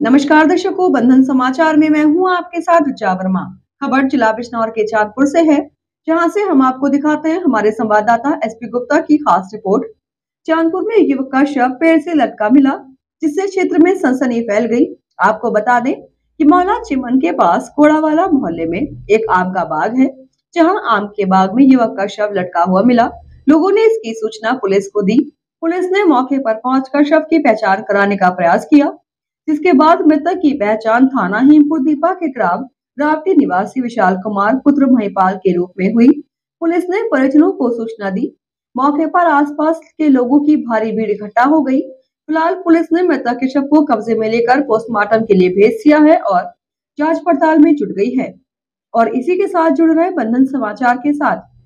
नमस्कार दर्शकों, बंधन समाचार में मैं हूं आपके साथ ऋचा वर्मा। खबर जिला बिजनौर के चांदपुर से है, जहां से हम आपको दिखाते हैं हमारे संवाददाता एसपी गुप्ता की खास रिपोर्ट। चांदपुर में एक युवक का शव पेड़ से लटका मिला, जिससे क्षेत्र में सनसनी फैल गई। आपको बता दें कि मौला चिमन के पास कोड़ावाला मोहल्ले में एक आम का बाग है, जहां आम के बाग में युवक का शव लटका हुआ मिला। लोगों ने इसकी सूचना पुलिस को दी। पुलिस ने मौके पर पहुंचकर शव की पहचान कराने का प्रयास किया, जिसके बाद मृतक की पहचान थाना हिमपुर दीपा के ग्राम रावटी निवासी विशाल कुमार पुत्र महिपाल के रूप में हुई। पुलिस ने परिजनों को सूचना दी। मौके पर आसपास के लोगों की भारी भीड़ इकट्ठा हो गई। फिलहाल पुलिस ने मृतक के शव को कब्जे में लेकर पोस्टमार्टम के लिए भेज दिया है और जांच पड़ताल में जुट गई है। और इसी के साथ जुड़ रहे बंधन समाचार के साथ